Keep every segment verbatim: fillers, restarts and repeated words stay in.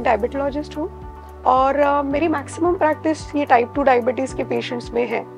Diabetologist हूँ और uh, मेरी मैक्सिमम प्रैक्टिस ये टाइप टू डायबिटीज़ के पेशेंट्स में है।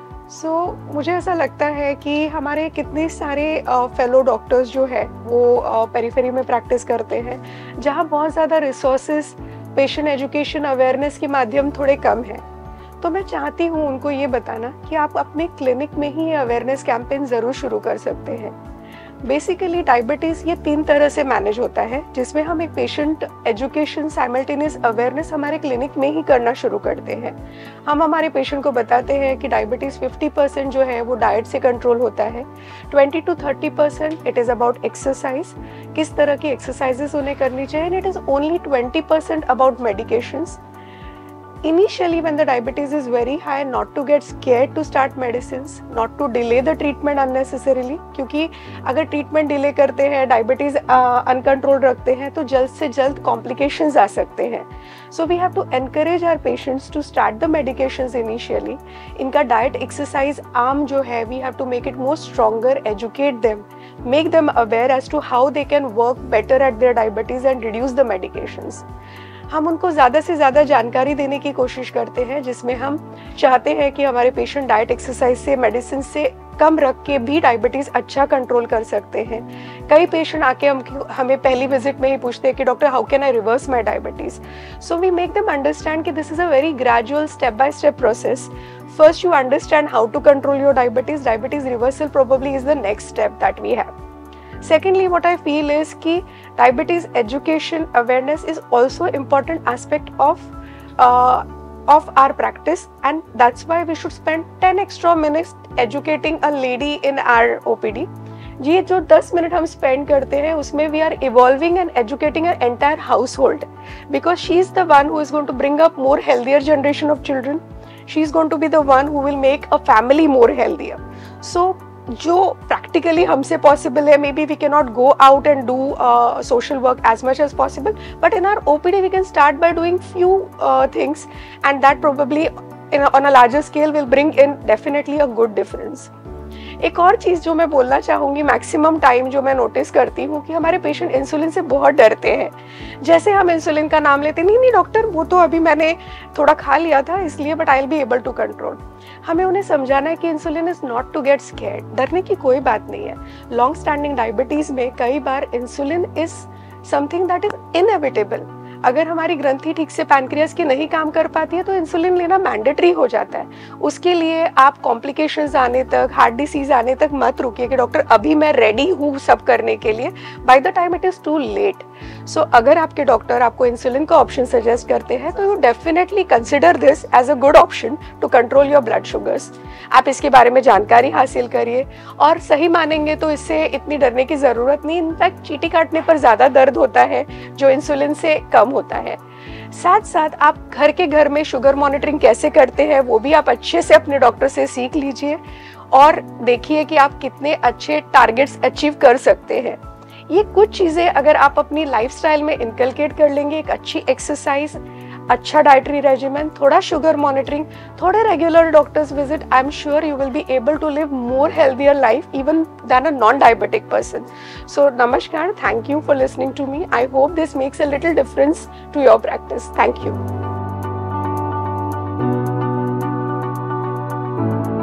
सो so, मुझे ऐसा लगता है कि हमारे कितने सारे फेलो uh, डॉक्टर्स जो है वो पेरिफेरी uh, में प्रैक्टिस करते हैं, जहाँ बहुत ज़्यादा रिसोर्सेज पेशेंट एजुकेशन अवेयरनेस के माध्यम थोड़े कम है। तो मैं चाहती हूँ उनको ये बताना कि आप अपने क्लिनिक में ही ये अवेयरनेस कैंपेन ज़रूर शुरू कर सकते हैं। बेसिकली डायबिटीज़ ये तीन तरह से मैनेज होता है, जिसमें हम एक पेशेंट एजुकेशन साइमल्टेनियस अवेयरनेस हमारे क्लिनिक में ही करना शुरू करते हैं। हम हमारे पेशेंट को बताते हैं कि डायबिटीज़ फिफ्टी परसेंट जो है वो डाइट से कंट्रोल होता है, twenty to thirty percent it is about exercise, किस तरह की एक्सरसाइजेस उन्हें करनी चाहिए, and it is only twenty percent about medications. Initially, when the diabetes is very high, not to get scared to start medicines, not to delay the treatment unnecessarily, क्योंकि अगर treatment delay करते हैं, diabetes uncontrol रखते हैं तो जल्द से जल्द कॉम्प्लिकेशंस आ सकते हैं। So we have to encourage our patients to start the medications initially. इनका डाइट एक्सरसाइज आर्म जो है, we have to make it more stronger, educate them, make them aware as to how they can work better at their diabetes and reduce the medications. हम उनको ज़्यादा से ज़्यादा जानकारी देने की कोशिश करते हैं, जिसमें हम चाहते हैं कि हमारे पेशेंट डाइट एक्सरसाइज से, मेडिसिन से कम रख के भी डायबिटीज़ अच्छा कंट्रोल कर सकते हैं। कई पेशेंट आके हम हमें पहली विजिट में ही पूछते हैं कि doctor how can I reverse my diabetes. So we make them understand कि this is a very gradual step by step process. First you understand how to control your diabetes. Diabetes reversal probably is the next step that we have. Secondly, what I feel is कि diabetes education awareness is also important aspect of uh, of our practice, and that's why we should spend ten extra minutes educating a lady in our O P D. ये जो दस minute हम spend करते हैं उसमें we are involving and educating uh entire household, because she is the one who is going to bring up more healthier generation of children. She is going to be the one who will make a family more healthier. So जो practically हमसे possible है, maybe we cannot go out and do uh, social work as much as possible, but in our O P D we can start by doing few uh, things, and that probably in a, on a larger scale will bring in definitely a good difference. एक और चीज़ जो मैं बोलना चाहूँगी, maximum time जो मैं notice करती हूँ कि हमारे पेशेंट इंसुलिन से बहुत डरते हैं। जैसे हम इंसुलिन का नाम लेते, नहीं नहीं डॉक्टर वो तो अभी मैंने थोड़ा खा लिया था इसलिए, but I will be able to control. हमें उन्हें समझाना है कि insulin is not to get scared, डरने की कोई बात नहीं है। लॉन्ग स्टैंडिंग डायबिटीज़ में कई बार insulin is something that is inevitable. अगर हमारी ग्रंथि ठीक से पैनक्रियास की नहीं काम कर पाती है तो इंसुलिन लेना मैंडेटरी हो जाता है। उसके लिए आप कॉम्प्लिकेशंस आने तक, हार्ट डिसीज आने तक मत रुकिए कि डॉक्टर अभी मैं रेडी हूँ सब करने के लिए। By the time it is too late. सो अगर आपके डॉक्टर आपको इंसुलिन का ऑप्शन सजेस्ट करते हैं तो you definitely consider this as a good option to control your blood sugars. आप इसके बारे में जानकारी हासिल करिए, और सही मानेंगे तो इससे इतनी डरने की ज़रूरत नहीं। इनफैक्ट चीटी काटने पर ज़्यादा दर्द होता है जो इंसुलिन से कम होता है। साथ साथ आप घर के घर में शुगर मॉनिटरिंग कैसे करते हैं वो भी आप अच्छे से अपने डॉक्टर से सीख लीजिए, और देखिए कि आप कितने अच्छे टारगेट्स अचीव कर सकते हैं। ये कुछ चीज़ें अगर आप अपनी लाइफस्टाइल में इनकलकेट कर लेंगे, एक अच्छी एक्सरसाइज, अच्छा डाइटरी रेजिमेंट, थोड़ा शुगर मॉनिटरिंग, थोड़े regular doctors visit, I am sure you will be able to live more healthier life even than a non diabetic person. So namaskar, thank you for listening to me. I hope this makes a little difference to your practice. Thank you.